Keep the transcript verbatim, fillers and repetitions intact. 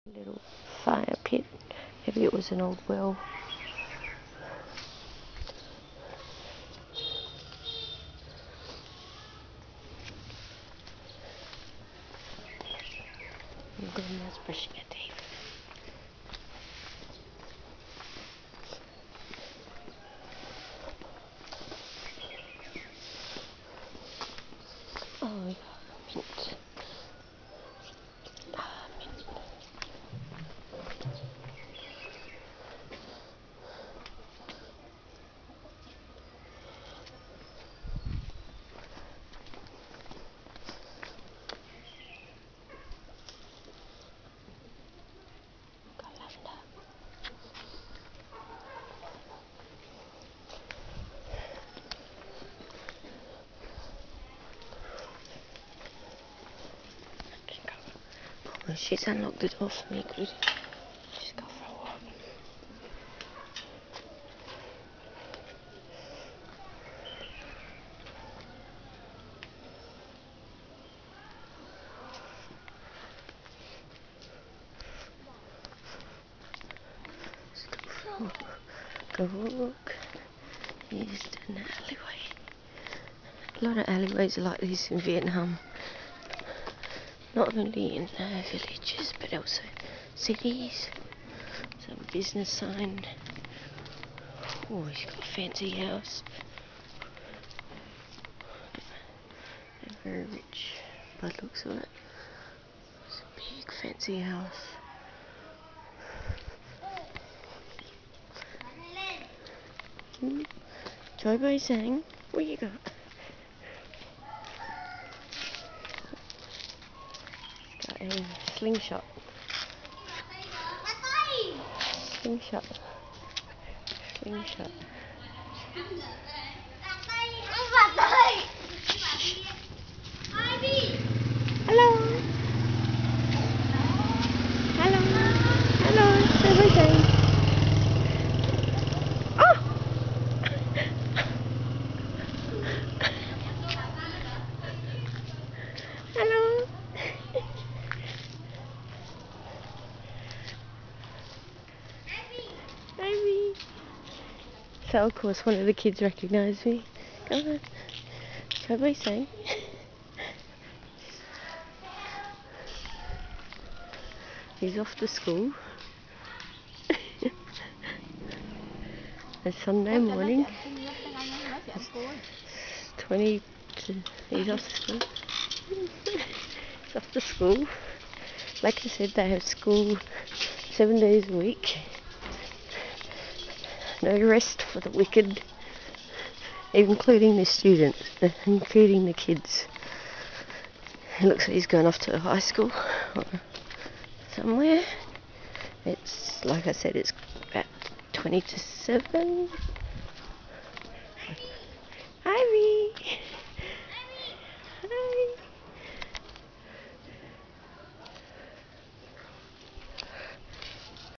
Little fire pit. Maybe it was an old well. Grandma's brushing her teeth. Oh, we got mint. Ah, mint. Got lavender. Oh, she's unlocked the door for me, good. She's got for a walk. Go walk. Here's an alleyway. A lot of alleyways are like this in Vietnam. Not only in uh, villages, but also cities. Some business sign. Oh, he's got a fancy house. They're very rich by the looks of it. It's a big fancy house. Hmm. Joy Boy saying, what you got? Got a slingshot. Slingshot. Slingshot. Hello. Hello. Hello. Joy Boy saying. Oh! Hello. Baby. So of course one of the kids recognised me. Go on. Joy Boy saying. He's off to school. It's Sunday morning. It's twenty to, he's off to school. He's off to school. Like I said, they have school seven days a week. No rest for the wicked, including the students, including the kids. It looks like he's going off to high school or somewhere. It's, like I said, it's about twenty to seven.